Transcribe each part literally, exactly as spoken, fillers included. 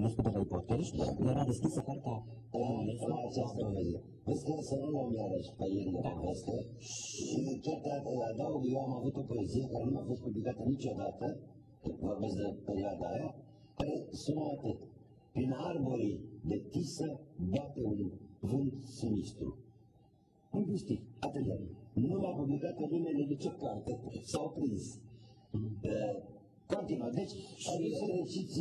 Eminescu de la ipoteci, era deschisă cartea Eminescu. La această ocazie. Vezi că să nu luăm iarăși pe el de poveste și chiar te adaug, eu am avut o poezie care nu a fost publicată niciodată, vorbesc de perioada aia, care sună atât. Prin arborii de tisă bate un vânt sinistru. Lingvistic, atât de nu m-a publicat în numele nicio carte, s-au prins. Continuă, deci, și să reciți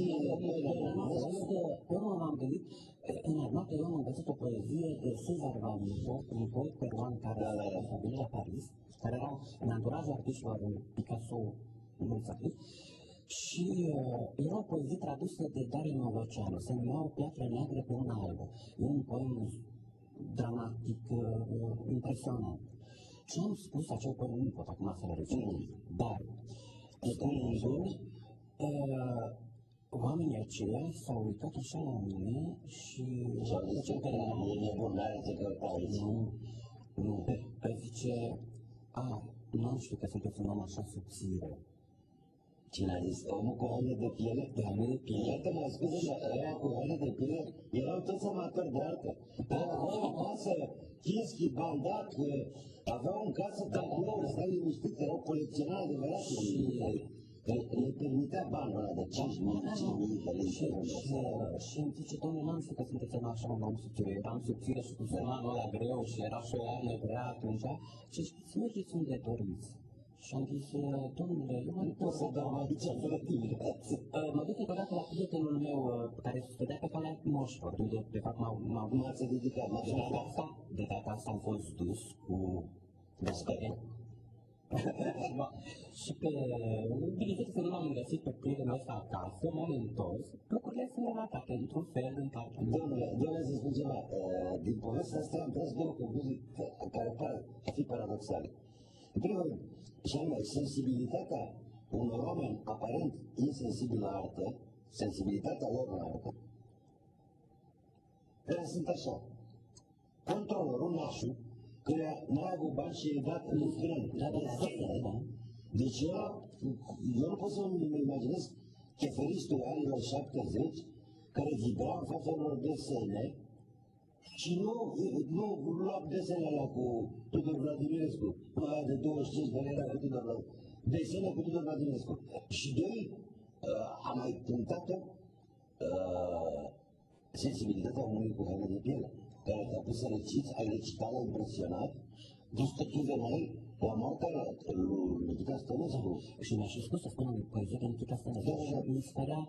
eu m-am gândit, în armată eu am învățat o poezie de Cezar Valmiro, un poet peruan care s-a venit la Paris, care era în anturajul artiștilor Picasso, mulți artiști, și uh, era o poezie tradusă de Dario Novoceanu, se numea O piatră neagră pe una albă. E un poem dramatic, uh, impresionant. Și am spus acel poem, nu pot acum să le recit, dar spunându-l, uh, oamenii aceia s-au uitat așa la mine și... Și-au zis că e nebun, n-are ce căuta aici. Nu, nu, pe zice, a, nu știu că sunteți un om așa subțire. Cine a zis? Omul cu haine de piele? De haine de piele? Iartă-mă, scuze-mă, ăia cu haine de piele erau toți amatori de artă. Aveau în casă Kinski, Bandac, aveau în casă tablouri, stai liniștit, erau colecționari adevărat. Și le permitea banul ăla de cinci mii, cinci mii de lei. Și îmi zice, domnule, n-am știu că sunteți așa un om subțire, eram subțire și cu semanul ăla greu și era și o iarnă grea atunci. Și zice, mergeți unde doriți. Și am zis, domnule, eu nu pot să dau aici fără tine. Mă duc întotdeacă la prietenul meu care stătea pe calea Moșilor, unde de fapt m-au... M-ați ridicat, m-ați ridicat. De data asta am fost dus cu descăre. Și pe... Bineînțeles că nu m-am găsit pe prietenul ăsta acasă, m-am întors, lucrurile sunt relatate într-un fel, în care... Domnule, domnule, să spun ceva, din povestea asta am tras două concluzii care par a fi paradoxale. În primul rând, și anume, sensibilitatea unor oameni aparent insensibili la artă, sensibilitatea lor la artă, care sunt așa. Controlorul nașul, care n-a avut bani și e dat în strân, în scenă. Deci eu, eu nu pot să-mi imaginez cheferistul anilor șaptezeci, care vibra în fața unor desene, și nu, nu lua desenele alea cu Tudor Vladimirescu, aia de douăzeci și cinci de lei cu Tudor Vladimirescu, desene cu Tudor Vladimirescu. Și doi, uh, am mai punctat-o uh, sensibilitatea omului cu haine de piele, care te-a pus să reciți, ai recitat, l-a impresionat, destructive noi, la moartea lui Nikita Stănescu. Și mi-a și spus să spun în poezie de Nikita Stănescu și mi se părea...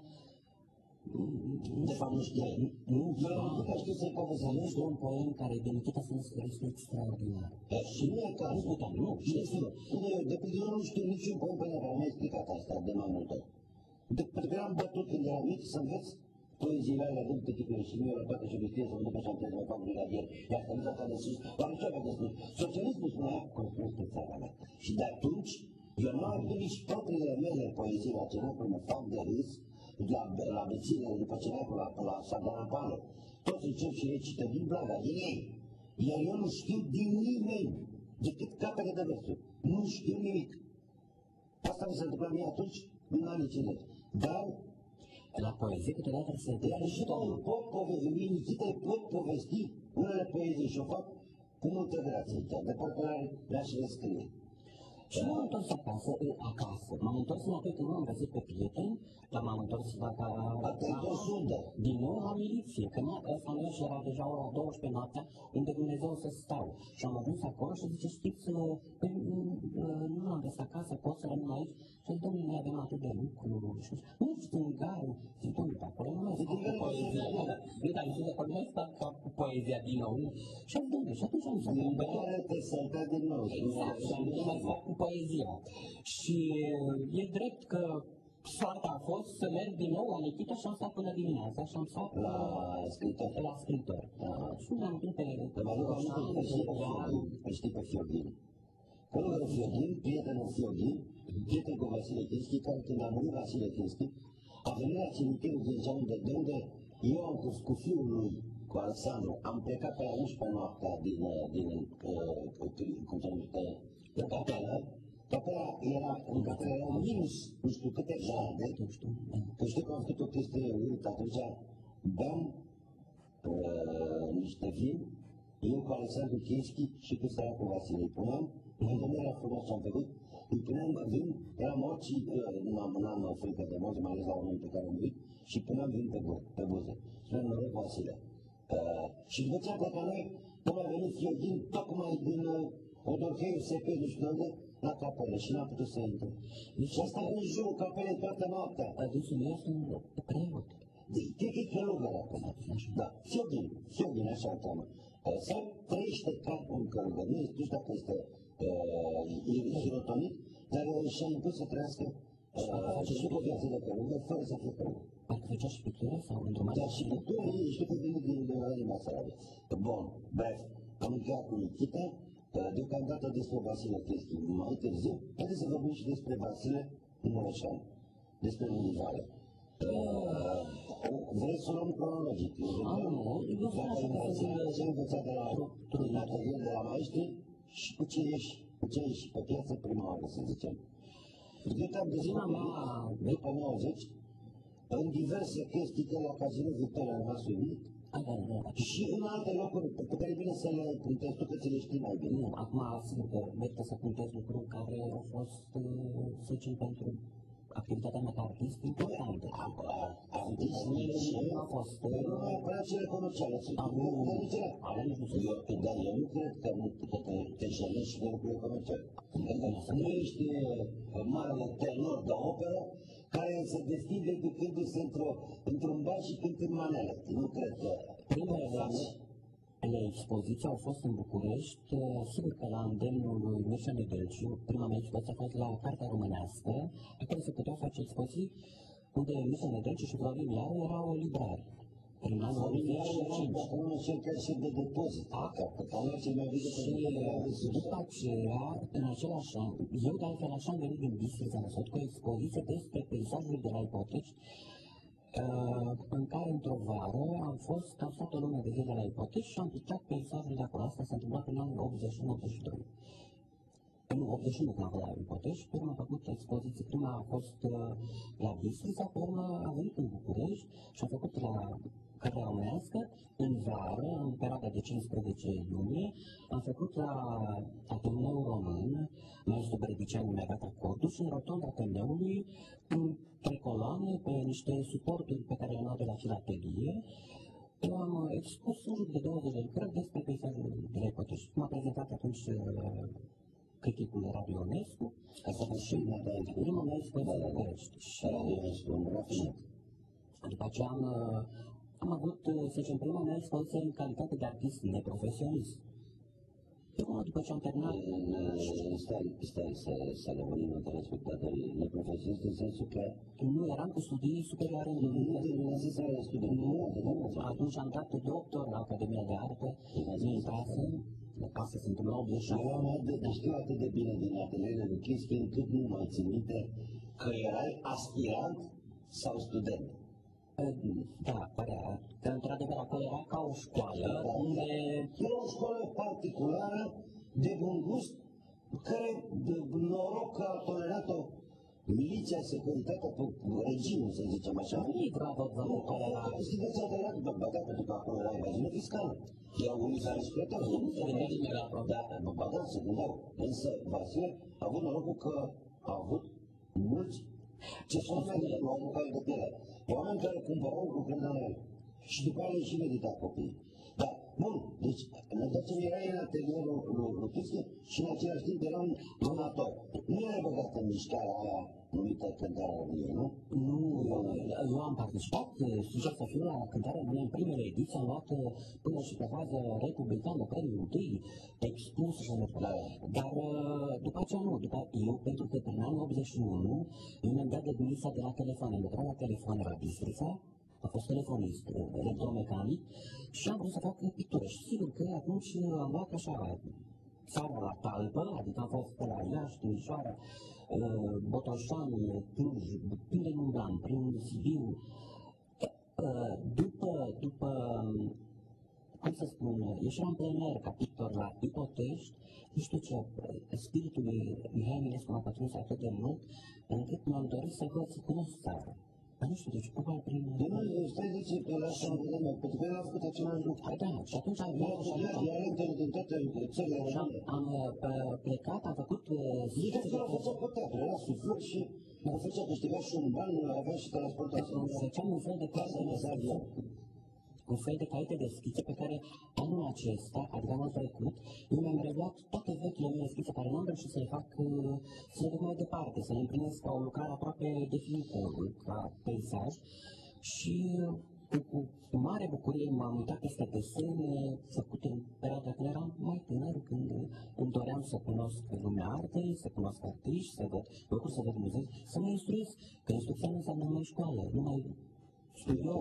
De fapt, nu știai. Nu, eu nu putea știu să-i povestesc. Nu știu un poem care de Nikita Stănescu este extraordinar. Și nu e cazul. Nu puteam, nu. Și este, de pildă, eu nu știu niciun poem pe care mi-a explicat asta de mai multe ori. Pentru că eram bătut când eram mic să înveț poeziile alea de tipele și mie, toate și obicei să mă duc așa în să mă fac brigadier, iar să nu s-a de sus, dar nu ce avea de spus. Socialismul spunea, construiește țara mea. Și de atunci, eu nu am avut nici propriile mele poezii la cenacul, mă fac de râs, la, la bețile, după cenacul, la, la Sardanapală. Toți încep și recită din Blaga, din ei. Iar eu nu știu din nimeni, decât capete de versuri. Nu știu nimic. Asta mi s-a întâmplat mie atunci, în anii cincizeci. Dar la poezie câteodată se întâmplă și eu pot povesti, Nikita pot povesti unele poezii și o fac cu multă grație, de parcă le-aș rescrie. Și m-am întors acasă, acasă. M-am întors înapoi când nu am găsit pe prieteni, dar m-am întors la ca... Din nou la miliție, că ăsta meu și era deja ora douăsprezece noaptea, unde Dumnezeu să stau. Și am ajuns acolo și zice, știți, nu am găsit acasă, pot să rămân aici? Și domnule, noi avem atât de lucru. Nu știu, în gară. Zic, domnule, pe acolo nu mai fac cu poezia. Nu, dar zic, acolo nu mai fac cu poezia din nou. Și am domnule, și atunci am zis, în gară te sălta din nou. Exact, și am mai fac cu poezia. Și e drept că soarta a fost să merg din nou la Nikita și am stat până dimineața și am stat la scriitor. La scriitor. Și mi-am gândit pe... Mă aduc aminte că știi pe Fioghin, îl știi pe Fioghin. Colegul Fioghin, prietenul Fioghin, prieten cu Vasile Kinski, care când a murit Vasile Kinski, a venit la cimitirul din Jaunde, de unde eu am pus cu fiul lui, cu Alexandru, am plecat pe la unsprezece noaptea din, din, cum se numește, de capelă. Capela era, în capelă erau minus, nu știu câte grade, că știu că am făcut o chestie urâtă atunci, beam uh, niște vin, eu cu Alexandru Chieschi și cu Săracul Vasile. Îi puneam, mai era frumos ce am făcut, îi puneam vin, era mort și uh, n-am frică de morți, mai ales la oamenii pe care am iubit, și puneam vin pe, bur, pe buze. Spuneam, noroc Vasile. Uh, și după ce am plecat noi, cum a venit Fiogin, tocmai din uh, Odorheiu, S P, nu știu unde, la capelă și n-am putut să intru. Și asta în jurul capelei toată noaptea. Adusul meu sunt preot. Cred că e călugăr acum. Da, Fiogin, Fiogin, așa o cheamă. Sau trăiește ca un călugăr. Nu știu dacă este hirotonit, dar și-a impus să trăiască și cu o viață de călugăr, fără să fie călugăr. Parcă făcea și pictură sau îndrumat? Da, și pictură, știu că vine din Anima Sarabia. Bun, bref, am încheiat cu Nikita, deocamdată despre Vasile Chieschi. Mai târziu, haideți să vorbim și despre Vasile Mureșan, despre Univale. Vrei să luăm cronologic? Ce ai învățat de la atelier, de la maestri și cu ce ieși, cu ce ieși pe piață prima oară, să zicem. Deci am descoperit, după nouăzeci, în diverse chestii de la Casino Victoria în Vasului și în alte locuri pe care e bine să le puntezi tu, că ți le știi mai bine. Nu, acum sigur că merită să puntez lucruri care au fost, să zicem, pentru activitatea mea ca artist importantă. Artist nu a fost. Nu neapărat cele comerciale. Ale nu sunt. Dar eu nu cred că te jelești și de lucrurile comerciale. Nu ești marele tenor de operă care se deschide ducându-se într-un bar și cântând manele. Nu cred că primele ale expoziții au fost în București, sigur că la îndemnul lui Mircea Nedelciu, prima mea expoziție a fost la Cartea Românească, acolo se puteau face expoziții unde Mircea Nedelciu și Florin Iaru erau librari. Prin anul o mie nouă sute cinci. Acum nu știu că și de depozit. Și după aceea, în același an, eu de altfel așa am venit din Bistrița Năsot cu o expoziție despre peisajul de la Ipotești, Uh, în care într-o vară am fost, am stat o lună de zile la Ipotești și am pictat peisajul de acolo. Asta s-a întâmplat în anul optzeci și unu optzeci și doi. În optzeci și unu când am fost la Ipotești, pe urmă am făcut expoziții. Prima a fost uh, la Bistrița, pe urmă am venit în București și am făcut la Cartea Românească. În vară, în perioada de cincisprezece iunie, am făcut la Ateneul Român, Maestru Bredicianu mi-a dat acordul și în rotunda Ateneului, trei coloane, pe niște suporturi pe care le-am luat de la filatelie, eu am expus în jur de douăzeci de lucrări despre peisajul de la Ipotești. M-a prezentat atunci uh, criticul Radio Ionescu, și prima mea expoziție la București. Și după aceea am, am avut, să zicem, prima mea expoziție în calitate de artist neprofesionist. Eu, după ce am terminat... Stai, stai să lămurim în telespectatorii neprofesioniști, în sensul că... Nu, eram cu studii superioare în Nu, atunci am dat doctor la Academia de Artă, nu intrasem, asta se întâmplă optzeci și șase. Eu știu atât de bine din atelierele de chestii, încât nu mai țin minte că erai aspirant sau student. Da, părea că într-adevăr acolo era ca o școală unde... Era o școală particulară, de bun gust, care noroc că a tolerat-o miliția, securitatea, regimul, să zicem așa. Nu e gravă, vă nu tolera. Știți, a tolerat, bă, da, pentru că acolo era evaziune fiscală. Erau unii care își plăteau. Nu se gândea nimeni la Da, bă, da, se gândeau. Însă, Vasile a avut norocul că a avut mulți ce sunt oameni, oameni care de piele. Oameni care cumpărau lucruri la el. Și după aia și medita copiii. Da, bun, deci, înălțăm, erai în atelierul lui Chischi și în același timp era un amator. Nu erai băgat în mișcarea aia numită Cântarea României, nu? Nu, eu am participat, sincer să fiu, la Cântarea României în primele ediții, am luat până și pe fază republicană, premiul întâi, expus și așa. Dar după aceea nu, după eu, pentru că prin anul optzeci și unu, eu mi-am dat de gulisa de la telefon, am lucrat la telefon la Bistrița, a fost telefonist, electromecanic și am vrut să fac pictură. Și sigur că atunci am luat așa țara la talpă, adică am fost pe la Iași, Timișoara, Botoșani, Cluj, prin Umblan, prin Sibiu. După, după, cum să spun, ieșeam în plein aer ca pictor la Ipotești, nu știu ce, spiritul lui Mihai Eminescu m-a pătruns atât de mult, încât m-am dorit să văd, să cunosc țara. Dar nu știu, deci probabil prin... De nu, stai de ce, pe la asta în vedere, pentru că el a făcut același lucru. Da, și atunci am El a studiat dialectele din toate țările române. am plecat, am făcut Ziceți că l-a făcut pe teatru, era suflor și a făcea câștiga și un ban, avea și transportație. Făceam un fel de carte de schițe, un fel de caiete de schițe pe care anul acesta, adică anul trecut, eu mi-am reluat toate vechile mele schițe care n-am reușit să le fac, să le duc mai departe, să le împlinesc ca o lucrare aproape definită, ca peisaj. Și cu, cu mare bucurie m-am uitat peste desene făcute în perioada când eram mai tânăr, când îmi doream să cunosc lumea artei, să cunosc artiști, să văd lucruri, să văd muzei, să mă instruiesc, că instrucția nu înseamnă numai școală, numai studio,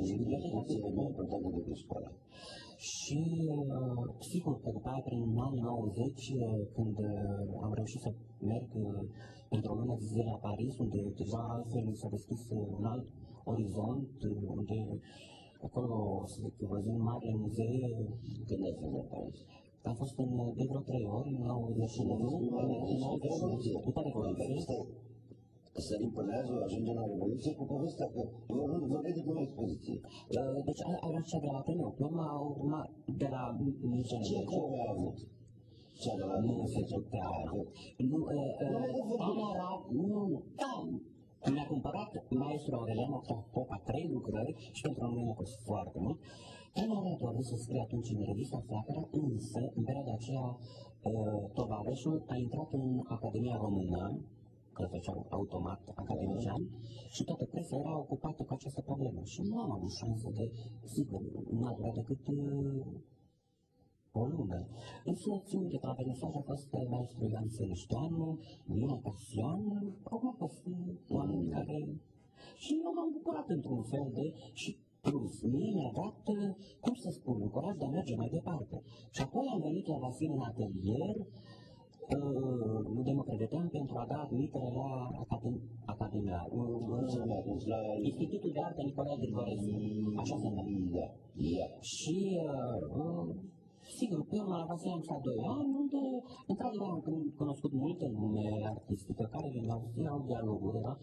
e mai importantă decât școala. Și uh, sigur că după aia, prin anii nouăzeci, uh, când uh, am reușit să merg uh, într-o lună de zile la Paris, unde deja altfel mi s-a deschis uh, un alt orizont, uh, unde acolo, să zic, văzând marile muzee. Când ai fost la Paris? Am fost în, de vreo trei ori, în nouăzeci și unu, după Revoluție. Sărim până azi, ajungem la Revoluție cu povestea că eu nu vorbesc de prima expoziție. Deci aia era cea de la Ateneu, urma, urma de la Micenii. Ce acolo a avut? Cea de la Nu se putea avut. Nu, camera, nu, cam. Mi-a cumpărat maestru Aurelian Popa trei lucrări și pentru noi mi-a fost foarte mult. Camera a vrut să scrie atunci în revista Flacăra, însă, în perioada aceea, Tovarășul a intrat în Academia Română, că făceau automat academician, și toată presa era ocupată cu această problemă. Și nu am avut șansă de, sigur, nu a durat decât uh, o lună. Însă, țin minte că la vernisaj a fost maestru Ioan Selișteanu, Lina Casian, au mai fost oameni care... Și eu m-am bucurat într-un fel de... și plus, mie mi-a dat, cum să spun, un curaj de a merge mai departe. Și apoi am venit la Vasile în atelier, unde mă pregăteam pentru a da admitere la Academia, Institutul de Artă Nicolae Grigorescu, așa se numește. Și, sigur, pe urmă la Vasile am stat doi ani, unde, într-adevăr, am cunoscut multe lume artistică care au dialoguri, da?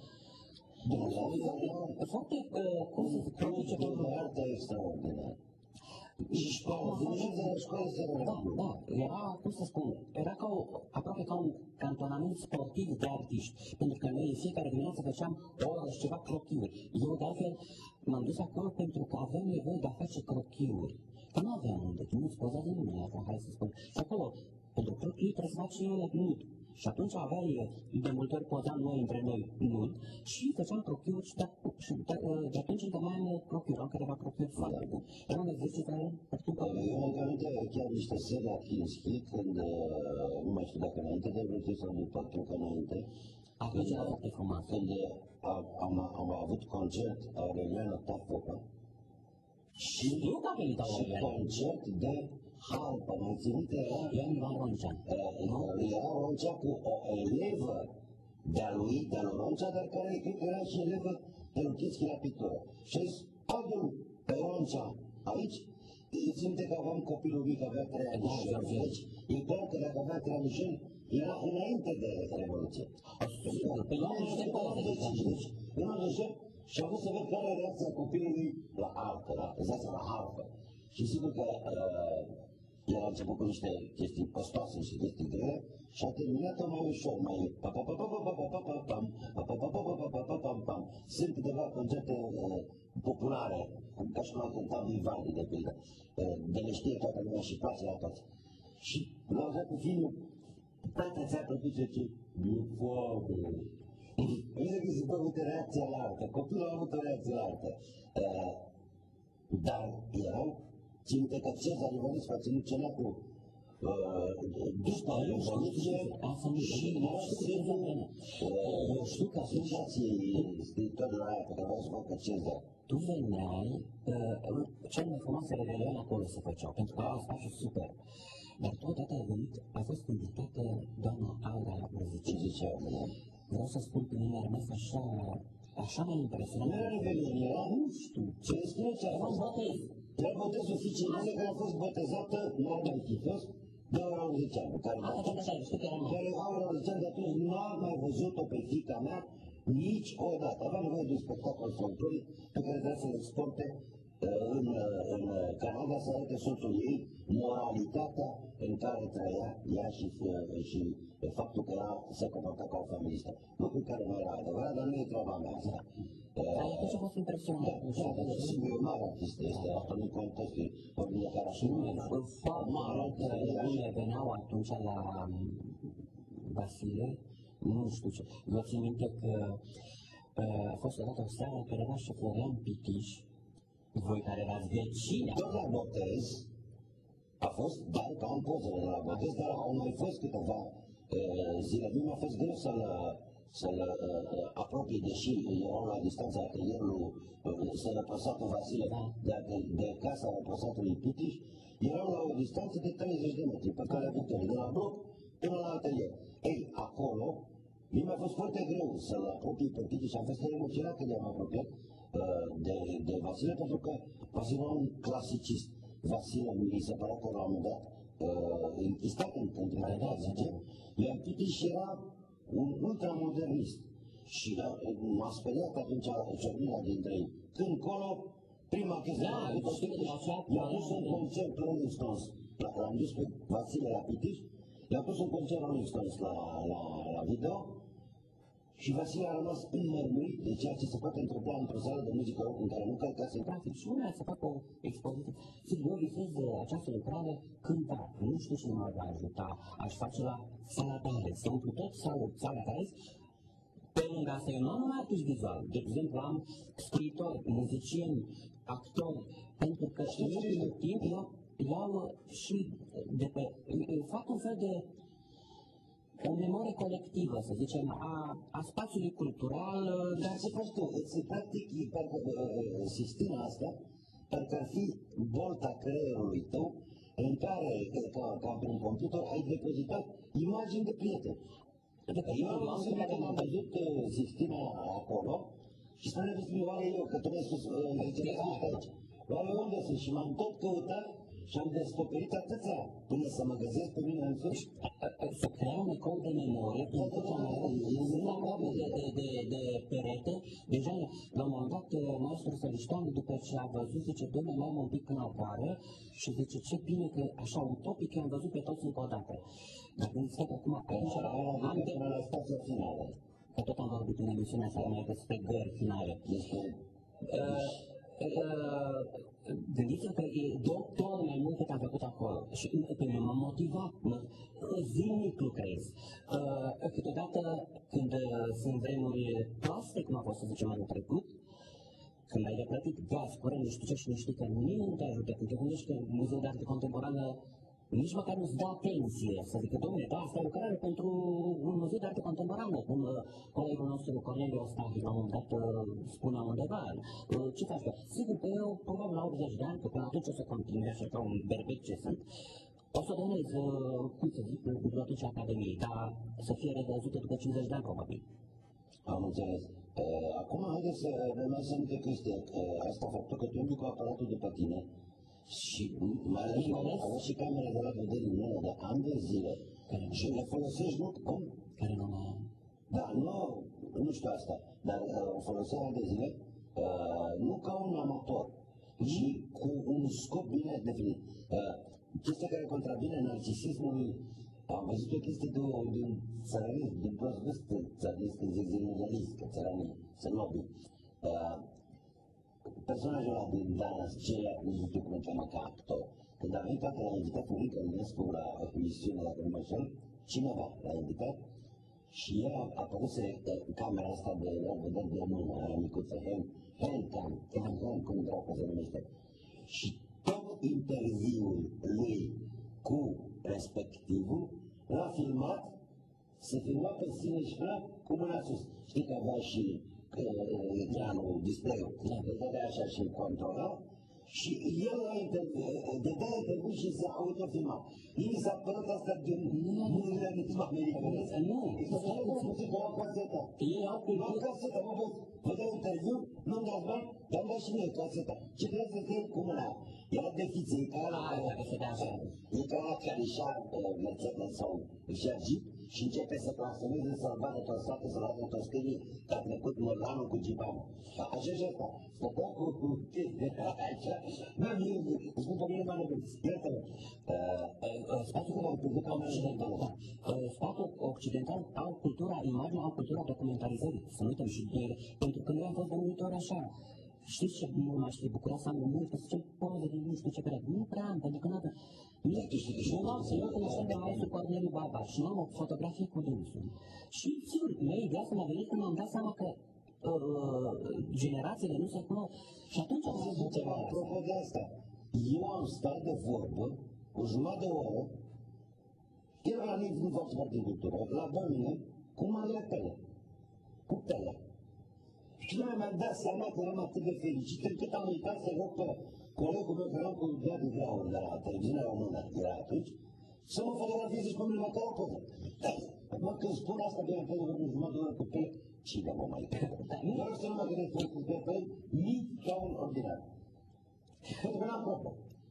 Foarte, cum să zic, ce de artă extraordinar. Și școala, dimineața la școală se Da, da, era, cum să spun, era ca o, aproape ca un cantonament sportiv de artiști, pentru că noi în fiecare dimineață făceam o oră și ceva crochiuri. Eu, de altfel, m-am dus acolo pentru că aveam nevoie de a face crochiuri. Că nu aveam unde, nu-ți poza de nimeni acolo, hai să spun. Și acolo, pentru crochiuri trebuie să faci nud. Și atunci aveai, de multe ori pozam noi între noi nud și făceam crochiuri și de, și de, de atunci încă mai am crochiuri, am câteva crochiuri foarte bune. Era un exercițiu care perturba. Eu am aminte chiar niște seri la Kinski, când, nu mai știu dacă înainte de Revoluție sau după, cred că înainte. Atunci era foarte frumos. Când am, am, am avut concert Aureliana Popa și, și concert de harpă, mai ținut era Ioan Roncea. Era Roncea cu o elevă de-a lui, de-a lui Roncea, dar care cred că era și elevă de lui Kinski la pictură. Și a zis, adu pe Roncea aici. Îți simte că aveam copilul mic, avea trei ani. Deci, e clar că dacă avea trei ani, era înainte de Revoluție. Pe eu am niște poze. Eu am zis și am vrut să văd care e reacția copilului la artă, la prezența la harpă. Și sigur că el a început cu niște chestii postoase, niște chestii grele și a terminat-o mai ușor, mai pa pa pa pa pa pa pa pa pa pam, pa pa pa pa pa pa pa pa pam pam. Sunt câteva concerte populare, ca și cum a cântat Vivaldi, de pildă, de le știe toată lumea și place la toți. Și l-au dat cu filmul, tata ți-a plăcut ce ce? E foarte. Vezi că se pot avut reacția la artă, copilul a avut o reacție la artă. Dar erau, ținute că Cezar Ionescu a ținut cenacul după Revoluție și era sediul, eu știu că asociației scriitorilor aia pe care vreau să facă Cezar. Tu veneai, cel mai frumoase revelioni acolo se făceau, pentru că era spațiu super. Dar tu odată ai venit, a fost invitată doamna Aura la Brăzicea. Vreau să spun că mine a rămas așa, așa mai impresionat. Nu era revelion, era, nu știu, ce spune ce a fost botez. Era botez oficială care a fost botezată, nu ar mai fi fost, de Aura Brăziceanu, care Aura Brăziceanu de atunci nu am mai văzut-o pe fiica mea niciodată. Avea nevoie de un spectacol folcloric pe care trebuia să-l exporte în, în Canada, să arate soțul ei moralitatea în care trăia ea și, și faptul că ea se comporta ca o feministă. Lucru care nu era adevărat, dar nu e treaba mea asta. Dar atunci a fost impresionat. Da, da, sigur, e mare artist este, asta nu-i contest, e vorbim de care așa foarte multe lume veneau atunci la Vasile, nu știu ce. Vă țin minte că a fost odată o seară care era și Florian Pitiș, voi care erați vecini. Tot la botez a fost, dar ca am pozele de la botez, dar au mai fost câteva zile. Nu mi-a fost greu să-l să-l apropie, deși erau la distanța atelierului să răpăsatul Vasile de, de, de casa răpăsatului Pitiș, erau la o distanță de treizeci de metri pe calea Victoriei, de la bloc până la atelier. Ei, acolo, mi mi-a fost foarte greu să-l apropie pe Pitiș, am fost emoționat când i-am apropiat de, de Vasile, pentru că Vasile era un clasicist. Vasile mi se părea că la un moment dat închistat în întrebare, zice, iar Pitiș era un ultramodernist. Și m-a speriat atunci ciocnirea dintre ei. Când colo, prima chestie, i-a pus un concert Rolling Stones, l-am dus pe Vasile la Pitiș, i-a pus un concert Rolling Stones la, la, la video și Vasile a rămas înmărmurit de ceea ce se poate întâmpla într-o sală de muzică în care nu călcase în trafic. Și lumea să facă o expoziție. Sigur, eu visez această lucrare cânta. Nu știu cine mă va ajuta. Aș face la sala tare, să umplu tot sala tare. Pe lângă asta, eu nu am numai artiști vizual. De exemplu, am scriitori, muzicieni, actori, pentru că în ultimul timp iau și de pe... fac un fel de o memorie colectivă, să zicem, a, a spațiului cultural. Dar ce faci tu? Îți practic, parcă sistema asta, parcă ar fi bolta creierului tău, în care, ca, ca pe un computer, ai depozitat imagini de prieteni. Eu am văzut când am văzut sistema acolo și spune despre oare eu, că tu mi-ai spus, aici, oare unde sunt? Și m-am tot căutat și am descoperit atâția până să mă găsesc pe mine însuși. Să crea un ecou de memorie, pentru că sunt aproape de, de, de, de perete. Deja, la un moment dat, maestru Săriștean, după ce a văzut, zice, dom'le, mai am un pic în afară și zice, ce bine că, așa utopic, am văzut pe toți încă o dată. Dar gândiți că acum, aici, am de... la stația finală. Că tot am vorbit în emisiunea asta, mai despre gări finale. Gândiți-vă că e două ori mai mult cât am făcut acolo și pe mine m-a motivat, zilnic lucrez. Câteodată, când sunt vremuri proaste, cum a fost să zicem anul trecut, când ai de plătit gaz, curent, nu știu ce și nu știi că nimeni nu te ajută, când te gândești că Muzeul de Artă Contemporană nici măcar nu-ți dă atenție, să zică, domnule, da, asta e lucrare pentru un muzeu de artă contemporană, cum colegul nostru Corneliu Ostachi, la un moment dat, spunea undeva, ce faci? Sigur că eu, probabil la optzeci de ani, că până atunci o să continui așa ca un berbec ce sunt, o să donez, cum să zic, bibliotecii Academiei, dar să fie revăzută după cincizeci de ani, probabil. Am înțeles. Acum, haideți să ne mai să aminte chestia, asta faptul că tu îmi cu aparatul după tine, și mai ales că au și camere de la vedere în ele de ani de zile și le folosești, nu? Cum? Care nu mă... Da, nu, nu știu asta, dar o folosesc ani de zile, nu ca un amator, ci cu un scop bine definit. Chestia care contravine narcisismului, am văzut o chestie de un țărănist, din prost vâst, țărănist când zic zilnialist, că țărănii sunt nobi. Personajul ăla din Dana Scelia, nu știu cum îl cheamă ca actor, când a venit toată la invitat Furică Ionescu la emisiune, dacă nu mă știu, cineva l-a invitat și el a apărut camera asta de la vedere de mână, aia micuță, handcam, handcam, cum dracu se numește. Și tot interviul lui cu respectivul l-a filmat, se filma pe sine și ăla cu mâna sus. Știi că avea și ecranul, display-ul, îl dădea așa și îl controla și el dădea interviu și se autofilma. El mi s-a părut asta din multilarism americanesc. Nu, este să nu spune că la caseta. La caseta, mă văd, vă dau interviu, nu-mi dați bani, dar îmi dați și mie caseta. Ce trebuie să fie cu mâna? Era de fiță, e ca la... E ca la care și-a Mercedes sau și-a Jeep și începe să clasoneze, să-l vadă tot satul, să-l vadă tot scrie, că a trecut Molanul cu Gibanul. Așa și asta. Stătea cu chestia așa. Nu, îți spun pe mine mai nebun. Iată-mă. Statul occidental, da. Statul occidental au cultura, imaginea, au cultura documentarizării. Să nu uităm și de, pentru că noi am fost de multe ori așa. Știți ce nu m-aș fi bucurat să am mult, să zicem poze de nu știu ce perioadă. Nu prea am, pentru că n-am. Eu l-am să eu cunoșteam de maestru Corneliu Barba și nu am o fotografie cu dânsul. Și sigur, mie ideea asta mi-a venit când mi-am dat seama că uh, generațiile nu se cunosc. Și atunci am zis ceva. Apropo de asta, eu am stat de vorbă o jumătate de oră, el la nici nu fac parte din cultură, la domnule, cu Maria Pele. Cu Pele. Și noi mi-am dat seama că eram atât de fericit, încât am uitat să rog pe colegul meu, care eram cu Vladi Graur de la televiziunea română, era atunci, să mă fotografieze și pe mine măcar o poză. Acum când spun asta de Pele, vorbim jumătate de oră cu Pele, cine mă mai trebuie? Vreau să nu mă gândesc cu Pele, nici ca un ordinar. Pentru că n-am propă.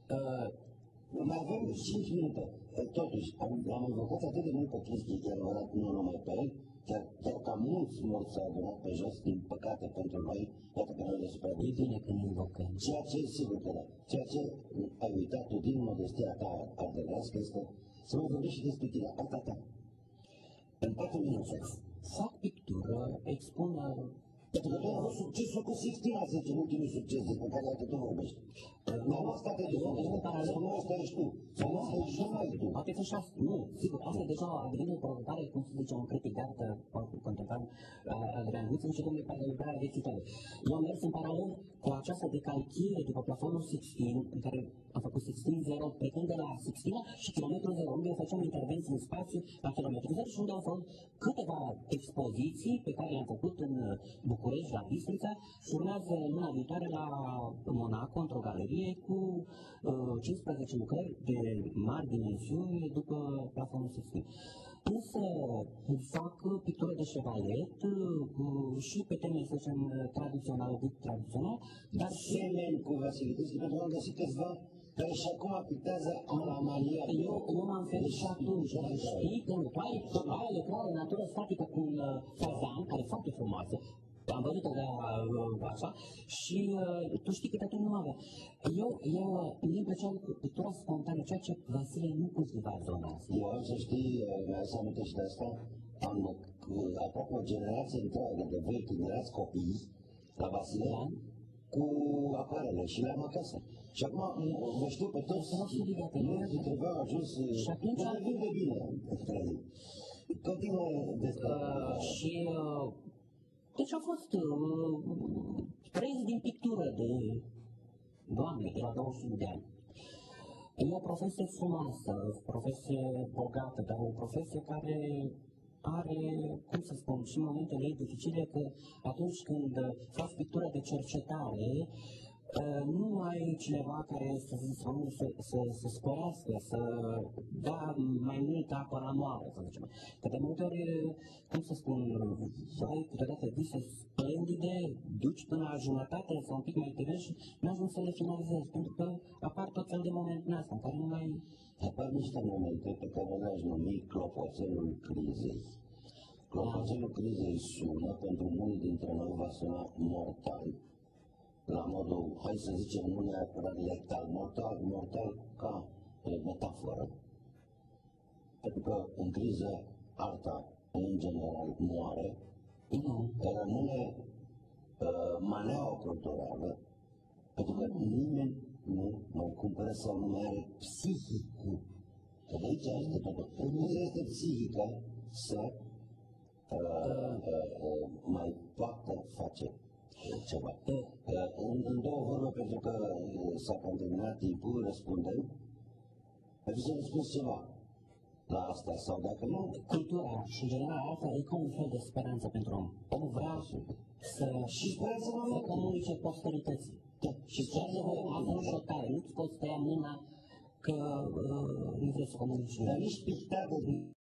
Mai avem cinci minute. Totuși, am invocat atât de mult pe Cristi, chiar nu numai pe el, chiar, chiar ca mulți morți s-au adunat pe jos, din păcate pentru noi, iată că noi le supraviețuim. E bine când invocăm. Ceea ce, sigur că da, ceea ce ai uitat tu din modestia ta ardelească este să mă vorbești și despre tine, alta ta. În patru minute. Fac pictură, expun. Pentru că tu ai avut succesul cu Sixtina, să zicem, ultimul succes despre care iată tu vorbești. Nu asta te duc, să nu asta ești tu, să nu asta ești numai tu. Poate fi și asta. Nu, sigur, asta e deja a devenit o provocare, cum se zice, un critic de artă contemporan, Adrian Huță, și domnule pe lucrarea vieții tale. Eu am mers în paralel cu această decalchie după plafonul Sixtin, în care am făcut Sixtin zero, plecând de la Sixtina și kilometru zero, unde eu făceam intervenții în spațiu la kilometru zero și unde am făcut câteva expoziții pe care le-am făcut în București, la Bistrița, și urmează luna viitoare la Monaco, într-o galerie cu uh, cincisprezece lucrări de mari dimensiuni după plafonul Sixtin. Însă fac pictură de șevalet uh, și pe teme, să zicem, tradițional, dit tradițional, dar și... Semeni cu Vasilitescu, pentru că am găsit câțiva care și acum pictează Ana Maria. Eu, eu m-am ferit și atunci, dar știi, că tu ai, ai lucrare în natură statică cu un uh, fazan, care e foarte frumoasă. Am văzut-o de uh, așa și uh, tu știi câte tu nu avea. Eu, eu, mie îmi plăcea pictura spontană, ceea ce Vasile nu cultiva zona asta. Eu am să știi, mi-ai să aminte și de asta, am aproape o generație întreagă de voi când erați copii la Vasile, da? Cu aparele și le-am acasă. Și acum vă știu pe toți, nu trebuie ajuns, și atunci dar vin de bine. Continuă despre... Uh, și... Uh, Deci a fost uh, trăiesc din pictură de Doamne, de la douăzeci și unu de ani. E o profesie frumoasă, o profesie bogată, dar o profesie care are, cum să spun, și momentele ei dificile, că atunci când faci pictură de cercetare, nu ai cineva care să, să, să, să, să sporească, să dea mai multă apă la moară, să zicem. Că de multe ori, cum să spun, ai câteodată vise splendide, duci până la jumătate sau un pic mai târziu și nu ajungi să le finalizezi, pentru că apar tot fel de momente în asta, în care nu mai... Apar niște momente pe care le-aș numi clopoțelul crizei. Clopoțelul crizei sună, pentru mulți dintre noi va suna mortal. La modul, hai să zicem, nu neapărat letal, mortal, mortal ca metaforă. Pentru că în criză arta, în general, moare, Mm. rămâne uh, maneaua culturală, pentru că nimeni nu mai cumpără sau nu mai are psihicul. Că de aici este totul. Nu este psihica să uh, uh, uh, mai poată face ceva. În, în două vorbe, pentru că s-a cam terminat timpul, răspundem. Pentru să răspuns ceva la asta, sau dacă nu... Cultura și, în general, asta e ca un fel de speranță pentru om. Omul vrea să, și speranță să, să comunice posterității. Da. Și speranță asta nu și-o tare, nu-ți poți tăia mâna că uh, nu vrei să comunici. Dar nici pictat de